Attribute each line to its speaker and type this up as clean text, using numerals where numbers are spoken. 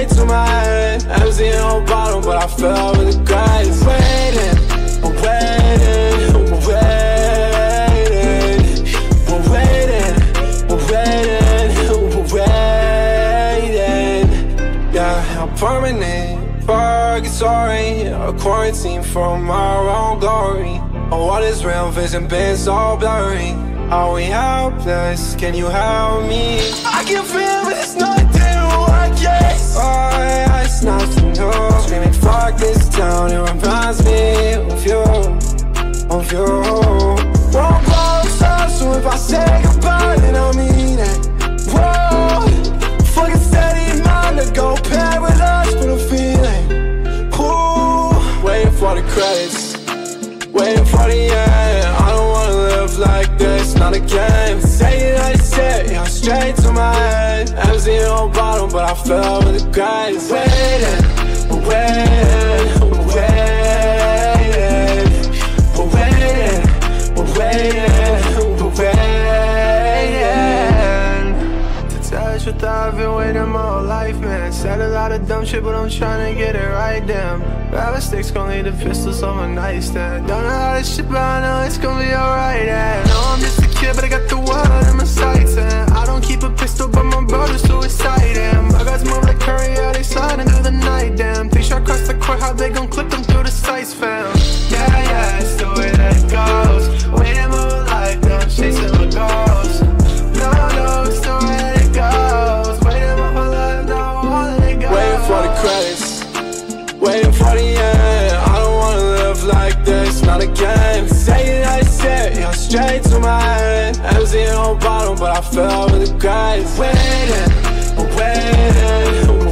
Speaker 1: straight to my head. Empty on bottom, but I fell with the grace. Waiting, we're waiting, we're waiting, we're waiting, we're waiting, we're waiting. Yeah, I'm permanent, purgatory, a quarantine from our own glory. Oh, what is real vision been so blurry? Are we helpless? Can you help me? I can feel it, it's nothing work, yes. Oh, yeah, it's nothing new. Screaming fuck this town, it reminds me of you, of you. Won't close up, so if I say goodbye, then I mean it. Whoa, fucking steady mind to go pair with us, but I'm feeling, ooh, waiting for the credits, waiting for the end. I don't wanna live like this, not again. Say it like it, yeah, straight to my head. Empty on bottom, but I fell with the grace. Waiting, we're waiting, we're waiting, we're waiting, we're waiting, we're waiting. To tell the truth, I've been waiting my whole life, man. Said a lot of dumb shit, but I'm trying to get it right, damn. Bad mistakes gon' lead to pistols on my nightstand. Don't know how this shit, but I know it's gon' be alright, and no, I'm just a kid, but I got the world in my sights, and I don't keep a pistol, but my brother's suicide, and my guys move like curry, yeah, they sliding through the night, damn. They shot across the court, how they gon' clip them through the sights, fam. Yeah, yeah, it's the way that it goes. Waiting my life, now I'm chasing my goals. No, no, it's the way that it goes. Waiting my whole life, now I wanna let it go. Waiting for the credits, waiting for the end. I don't wanna live like this, not again. Say it like it, yeah, straight to my head. Empty on bottom, but I fell with the grace. Waiting, we're waiting,